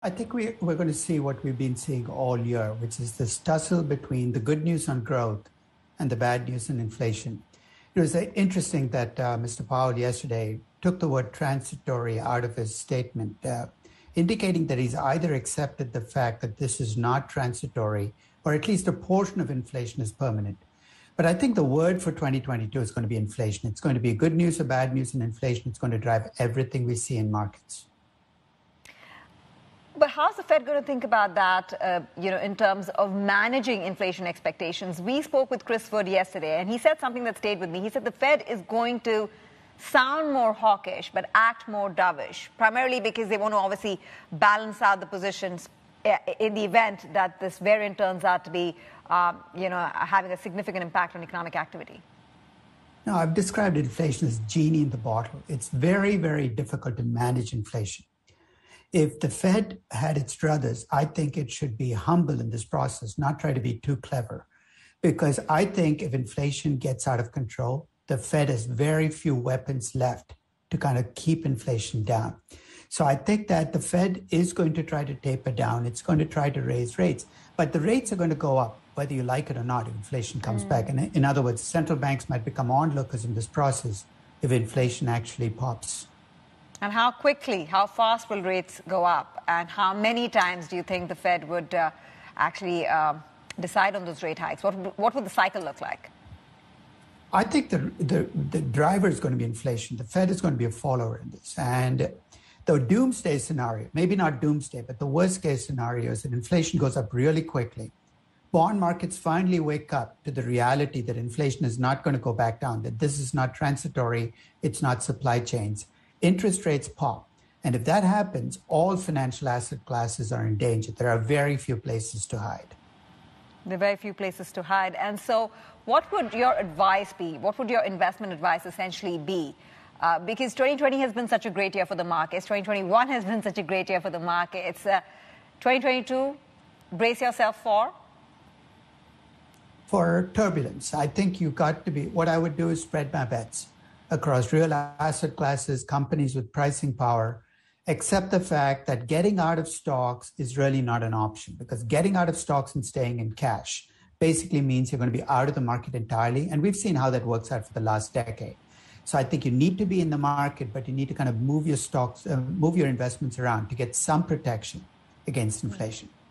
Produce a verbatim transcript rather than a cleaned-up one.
I think we, we're going to see what we've been seeing all year, which is this tussle between the good news on growth and the bad news on inflation. It was uh, interesting that uh, Mister Powell yesterday took the word transitory out of his statement, uh, indicating that he's either accepted the fact that this is not transitory, or at least a portion of inflation is permanent. But I think the word for twenty twenty-two is going to be inflation. It's going to be good news or bad news, and inflation is going to drive everything we see in markets. But how's the Fed going to think about that, uh, you know, in terms of managing inflation expectations? We spoke with Chris Wood yesterday, and he said something that stayed with me. He said the Fed is going to sound more hawkish, but act more dovish, primarily because they want to obviously balance out the positions in the event that this variant turns out to be, um, you know, having a significant impact on economic activity. No, I've described inflation as genie in the bottle. It's very, very difficult to manage inflation. If the Fed had its druthers, I think it should be humble in this process, not try to be too clever. Because I think if inflation gets out of control, the Fed has very few weapons left to kind of keep inflation down. So I think that the Fed is going to try to taper down. It's going to try to raise rates. But the rates are going to go up, whether you like it or not, if inflation comes mm. back. And in other words, central banks might become onlookers in this process if inflation actually pops. And how quickly, how fast will rates go up? And how many times do you think the Fed would uh, actually uh, decide on those rate hikes? What, what would the cycle look like? I think the, the, the driver is going to be inflation. The Fed is going to be a follower in this. And the doomsday scenario, maybe not doomsday, but the worst case scenario is that inflation goes up really quickly. Bond markets finally wake up to the reality that inflation is not going to go back down, that this is not transitory, it's not supply chains. Interest rates pop. And if that happens, all financial asset classes are in danger. There are very few places to hide. There are very few places to hide. And so what would your advice be? What would your investment advice essentially be? Uh, because twenty twenty has been such a great year for the markets. twenty twenty-one has been such a great year for the markets. Uh, twenty twenty-two, brace yourself for? For turbulence. I think you got to be, what I would do is spread my bets across real asset classes, companies with pricing power, accept the fact that getting out of stocks is really not an option, because getting out of stocks and staying in cash basically means you're going to be out of the market entirely. And we've seen how that works out for the last decade. So I think you need to be in the market, but you need to kind of move your stocks, uh, move your investments around to get some protection against inflation.